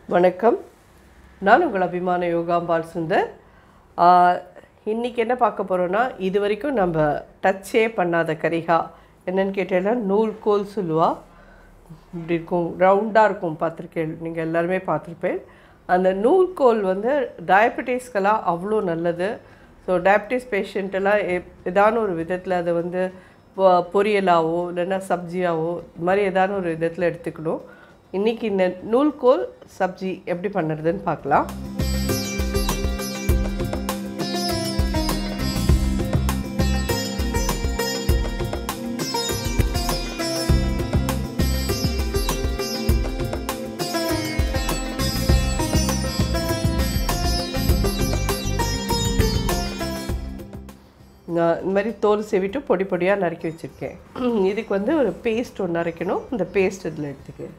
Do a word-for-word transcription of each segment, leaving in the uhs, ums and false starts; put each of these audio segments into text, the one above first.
வணக்கம். நான் உங்கள் அபிமான யோகாம்பால் சுந்தர். இன்றைக்கி என்ன பார்க்க போகிறோன்னா, இது வரைக்கும் நம்ம டச்சே பண்ணாத கரிகா என்னென்னு கேட்டேன்னா நூல்கோல் சொல்லுவா. இப்படி இருக்கும், ரவுண்டாக இருக்கும், பார்த்துருக்கேன், நீங்கள் எல்லாருமே பார்த்துருப்பேன். அந்த நூல்கோல் வந்து டயபெட்டிஸ்க்கெல்லாம் அவ்வளோ நல்லது. ஸோ டயபெட்டிஸ் பேஷண்ட்டெல்லாம் எப் ஏதான ஒரு விதத்தில் அதை வந்து பொரியலாவோ இல்லைன்னா சப்ஜியாவோ இது மாதிரி ஏதான ஒரு விதத்தில் எடுத்துக்கணும். இன்றைக்கி இந்த நூல்கோல் சப்ஜி எப்படி பண்ணுறதுன்னு பார்க்கலாம். நான் இந்த மாதிரி தோல் செவிட்டு பொடி பொடியாக நறுக்கி வச்சுருக்கேன். இதுக்கு வந்து ஒரு பேஸ்ட் ஒன்று அரைக்கணும். இந்த பேஸ்ட் இதில் எடுத்துக்கேன்.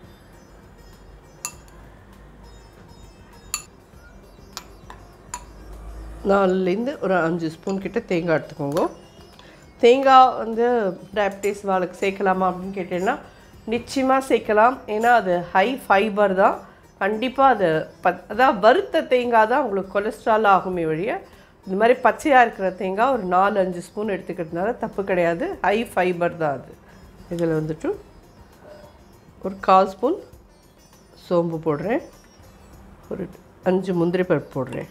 நாலுலேருந்து ஒரு அஞ்சு ஸ்பூன் கிட்ட தேங்காய் எடுத்துக்கோங்க. தேங்காய் வந்து டயபெட்டிஸ் வாளுக்கு சேர்க்கலாமா அப்படின்னு கேட்டீங்கன்னா நிச்சயமாக சேர்க்கலாம். ஏன்னா அது ஹை ஃபைபர் தான். கண்டிப்பாக அது பத் அதான் வறுத்த தேங்காய் தான் உங்களுக்கு கொலஸ்ட்ரால் ஆகுமே வழிய, இந்த மாதிரி பச்சையாக இருக்கிற தேங்காய் ஒரு நாலு அஞ்சு ஸ்பூன் எடுத்துக்கிறதுனால தப்பு கிடையாது. ஹை ஃபைபர் தான் அது. இதில் வந்துட்டு ஒரு கால் ஸ்பூன் சோம்பு போடுறேன். ஒரு அஞ்சு முந்திரி பருப்பு போடுறேன்.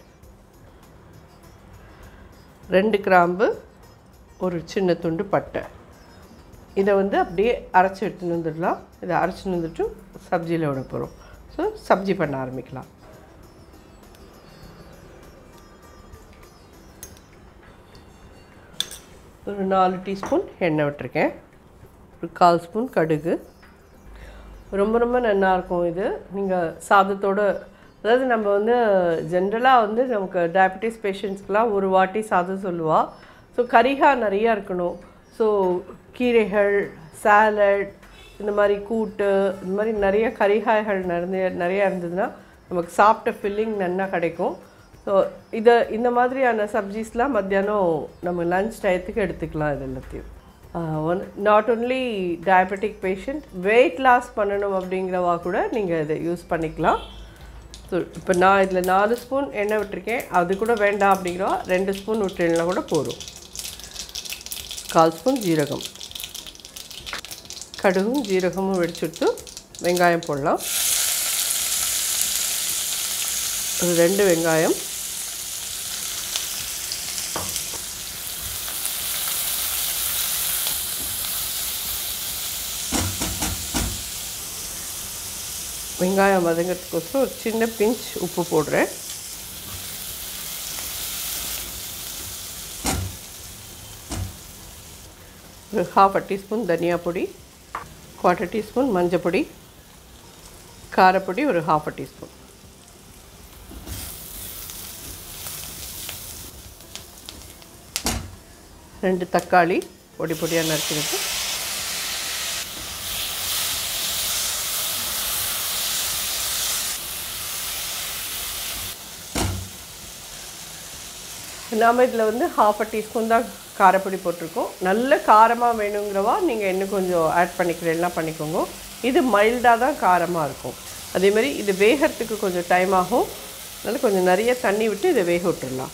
ரெண்டு கிராம்பு, ஒரு சின்ன துண்டு பட்டை. இதை வந்து அப்படியே அரைச்சி எடுத்துன்னு வந்துடலாம். இதை அரைச்சின்னு வந்துட்டு சப்ஜியில் விட போகிறோம். ஸோ சப்ஜி பண்ண ஆரம்பிக்கலாம். ஒரு நாலு டீஸ்பூன் எண்ணெய் விட்டுருக்கேன். ஒரு கால் ஸ்பூன் கடுகு. ரொம்ப ரொம்ப நல்லாயிருக்கும் இது. நீங்கள் சாதத்தோடு, அதாவது நம்ம வந்து ஜென்ரலாக வந்து நமக்கு டயபெட்டிஸ் பேஷண்ட்ஸ்க்கெலாம் ஒரு வாட்டி சாதம் சொல்லுவாள். ஸோ கரிகா நிறையா இருக்கணும். ஸோ கீரைகள், சாலட், இந்த மாதிரி கூட்டு, இந்த மாதிரி நிறைய கரிகாய்கள் நிறைய நிறையா இருந்ததுன்னா நமக்கு சாப்பிட்ட ஃபில்லிங் நல்லா கிடைக்கும். ஸோ இதை இந்த மாதிரியான சப்ஜிஸ்லாம் மத்தியானம் நம்ம லன்ச் டயத்துக்கு எடுத்துக்கலாம். இது எல்லாத்தையும் ஒன் not only diabetic patient, weight loss பண்ணணும் அப்படிங்கிறவா கூட நீங்கள் இதை யூஸ் பண்ணிக்கலாம். ஸோ இப்போ நான் இதில் நாலு ஸ்பூன் எண்ணெய் விட்டுருக்கேன். அது கூட வேண்டாம் அப்படிங்கிறவா ரெண்டு ஸ்பூன் விட்டுனா கூட போதும். கால் ஸ்பூன் ஜீரகம், கடுகும் ஜீரகமும் வெடிச்சுட்டு வெங்காயம் போடலாம். ஒரு ரெண்டு வெங்காயம், வெங்காயம் வதங்கிறதுக்கோசரம் ஒரு சின்ன பிஞ்ச் உப்பு போடுறேன். ஒரு ஹாஃப் அ டீஸ்பூன் தனியா பொடி, குவார்ட்டர் டீஸ்பூன் மஞ்சள் பொடி, காரப்பொடி ஒரு ஹாஃப் அ டீஸ்பூன். ரெண்டு தக்காளி பொடி பொடியாக நறுக்கிறது. நாம் இதில் வந்து ஹாஃப் அ டீஸ்பூன் தான் காரப்பொடி போட்டிருக்கோம். நல்ல காரமாக வேணுங்கிறவா நீங்கள் இன்னும் கொஞ்சம் ஆட் பண்ணிக்கிறேன்னா பண்ணிக்கோங்க. இது மைல்டாக தான் காரமாக இருக்கும். அதேமாதிரி இது வேகிறதுக்கு கொஞ்சம் டைம் ஆகும். அதனால் கொஞ்சம் நிறைய தண்ணி விட்டு இதை வேக விட்டுடலாம்.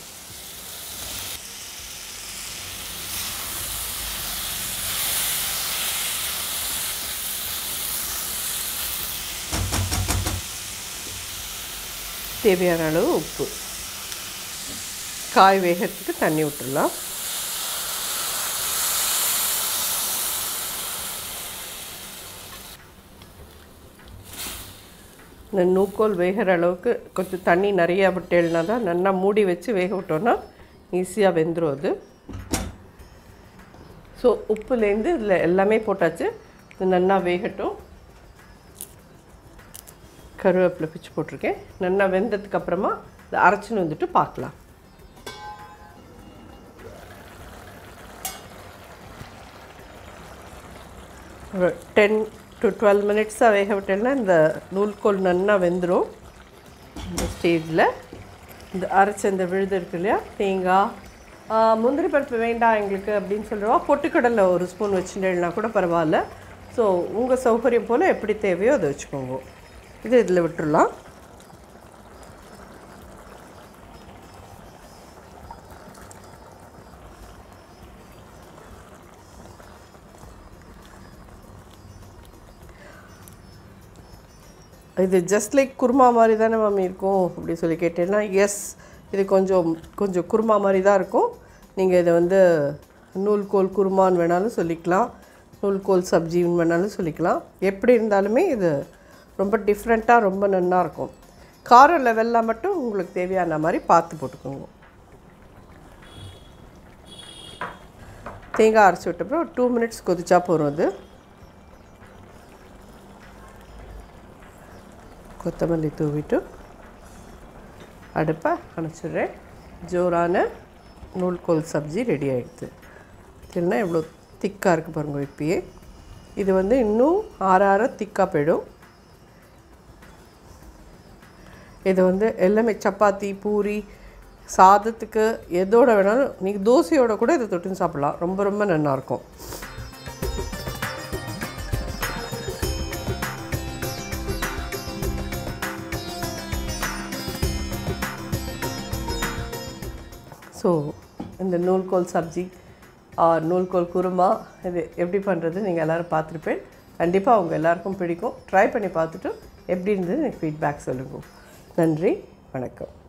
தேவையான அளவு உப்பு, காய் வேகிறதுக்கு தண்ணி விட்டுடலாம். இந்த நூல்கோல் வேகிற அளவுக்கு கொஞ்சம் தண்ணி நிறையா விட்டேன்னா தான் நல்லா மூடி வச்சு வேக விட்டோன்னா ஈஸியாக வெந்துடும் அது. ஸோ உப்புலேருந்து இதில் எல்லாமே போட்டாச்சு. இது நல்லா வேகட்டும். கருவேப்பிலை பிச்சு போட்டிருக்கேன். நல்லா வெந்ததுக்கப்புறமா இதை அரைச்சின்னு வந்துட்டு பார்க்கலாம். ஒரு டென் டு டுவெல் மினிட்ஸாக வேக விட்டேன்னா இந்த நூல்கோல் நல்லா வெந்துடும். இந்த ஸ்டேஜில் இந்த அரைச்ச இந்த விழுது இருக்கு இல்லையா, தேங்காய், முந்திரி பருப்பு வேண்டாம் எங்களுக்கு அப்படின்னு சொல்கிறவா பொட்டுக்கடலை ஒரு ஸ்பூன் வச்சுட்டேன்னா கூட பரவாயில்ல. ஸோ உங்கள் சௌகரியம் போல் எப்படி தேவையோ அதை வச்சுக்கோங்க. இது இதில் விட்டுடலாம். இது ஜஸ்ட் லைக் குருமா மாதிரி தானே மாமி இருக்கும் அப்படி சொல்லி கேட்டேன்னா, எஸ், இது கொஞ்சம் கொஞ்சம் குருமா மாதிரி தான் இருக்கும். நீங்கள் இதை வந்து நூல்கோல் குருமான்னு வேணாலும் சொல்லிக்கலாம், நூல்கோல் சப்ஜின்னு வேணாலும் சொல்லிக்கலாம். எப்படி இருந்தாலுமே இது ரொம்ப டிஃப்ரெண்ட்டாக ரொம்ப நல்லாயிருக்கும். காரம் லெவலில் மட்டும் உங்களுக்கு தேவையான மாதிரி பார்த்து போட்டுக்கோங்க. தேங்காய் அரைச்சி விட்டப்பறம் ஒரு டூ மினிட்ஸ் கொதிச்சா போகிறோம். அது கொத்தமல்லி தூவிட்டு அடுப்பை அணைச்சிடுறேன். ஜோரான நூல்கோல் சப்ஜி ரெடி ஆகிடுது. இல்லைன்னா எவ்வளோ திக்காக இருக்குது பாருங்கள். இப்பயே இது வந்து இன்னும் ஆற ஆற திக்காக போயிடும். இது வந்து எல்லாமே சப்பாத்தி, பூரி, சாதத்துக்கு எதோட வேணாலும், நீங்கள் தோசையோட கூட இதை தொட்டுன்னு சாப்பிட்லாம். ரொம்ப ரொம்ப நல்லாயிருக்கும். ஸோ இந்த நூல்கோல் சப்ஜி ஆர் நூல்கோல் குருமா இது எப்படி பண்ணுறது நீங்கள் எல்லோரும் பார்த்துருப்பேன். கண்டிப்பாக அவங்க எல்லாருக்கும் பிடிக்கும். ட்ரை பண்ணி பார்த்துட்டு எப்படி இருந்தது எனக்கு ஃபீட்பேக் சொல்லுங்கள். நன்றி, வணக்கம்.